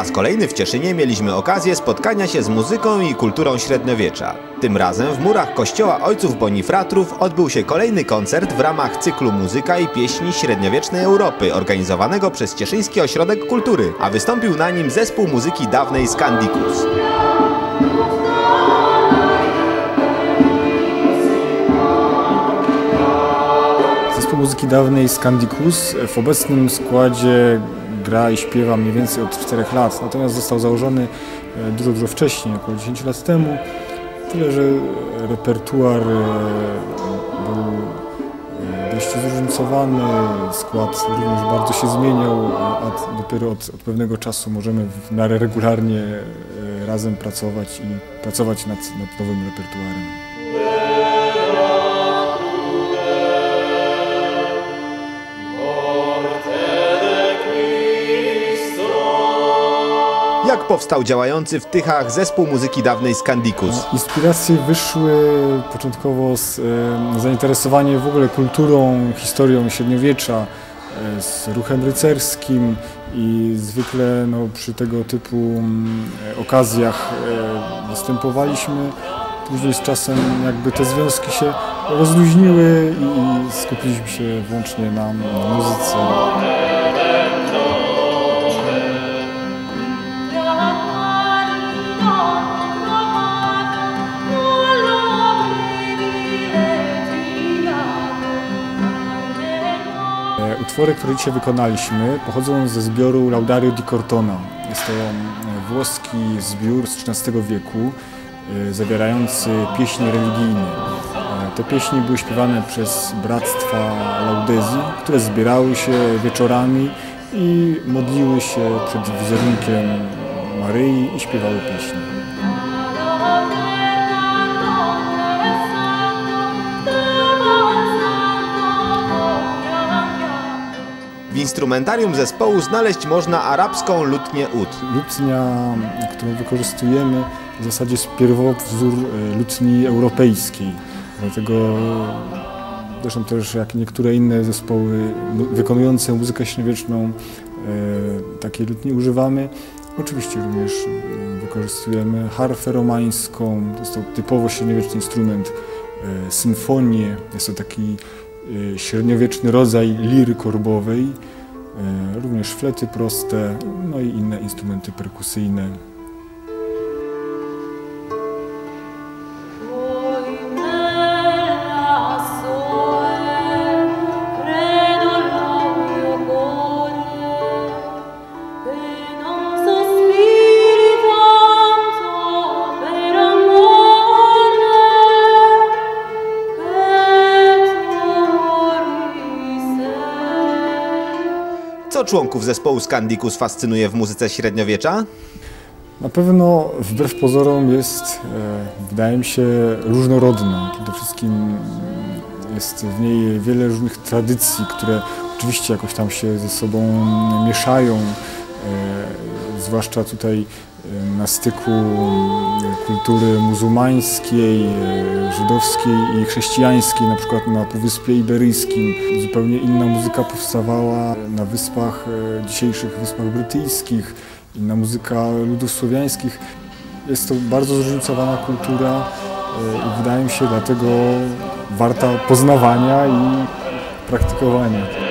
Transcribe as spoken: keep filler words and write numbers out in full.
raz kolejny w Cieszynie mieliśmy okazję spotkania się z muzyką i kulturą średniowiecza. Tym razem w murach kościoła Ojców Bonifratrów odbył się kolejny koncert w ramach cyklu Muzyka i pieśni średniowiecznej Europy, organizowanego przez Cieszyński Ośrodek Kultury, a wystąpił na nim zespół muzyki dawnej Scandicus. Zespół muzyki dawnej Scandicus w obecnym składzie gra i śpiewa mniej więcej od czterech lat, natomiast został założony dużo, dużo wcześniej, około dziesięciu lat temu. Tyle, że repertuar był dość zróżnicowany, skład również bardzo się zmieniał, a dopiero od, od pewnego czasu możemy w miarę regularnie razem pracować i pracować nad, nad nowym repertuarem. Jak powstał działający w Tychach zespół muzyki dawnej Scandicus? Inspiracje wyszły początkowo z e, zainteresowania w ogóle kulturą, historią średniowiecza, e, z ruchem rycerskim i zwykle no, przy tego typu e, okazjach e, występowaliśmy. Później z czasem jakby te związki się rozluźniły i, i skupiliśmy się wyłącznie na, na muzyce. Utwory, które dzisiaj wykonaliśmy, pochodzą ze zbioru Laudario di Cortona. Jest to włoski zbiór z trzynastego wieku, zawierający pieśni religijne. Te pieśni były śpiewane przez bractwa Laudezji, które zbierały się wieczorami i modliły się przed wizerunkiem Maryi i śpiewały pieśni. W instrumentarium zespołu znaleźć można arabską lutnię ud. Lutnia, którą wykorzystujemy, w zasadzie jest pierwowzór lutni europejskiej. Dlatego zresztą też jak niektóre inne zespoły wykonujące muzykę średniowieczną takiej lutni używamy. Oczywiście również wykorzystujemy harfę romańską, to jest to typowo średniowieczny instrument, symfonię, jest to taki średniowieczny rodzaj liry korbowej, również flety proste, no i inne instrumenty perkusyjne. Co członków zespołu Scandicus fascynuje w muzyce średniowiecza? Na pewno wbrew pozorom jest, e, wydaje mi się, różnorodna. Przede wszystkim jest w niej wiele różnych tradycji, które oczywiście jakoś tam się ze sobą mieszają, e, zwłaszcza tutaj na styku kultury muzułmańskiej, żydowskiej i chrześcijańskiej, na przykład na Półwyspie Iberyjskim. Zupełnie inna muzyka powstawała na wyspach, dzisiejszych Wyspach Brytyjskich, inna muzyka ludów słowiańskich. Jest to bardzo zróżnicowana kultura i wydaje mi się dlatego warta poznawania i praktykowania.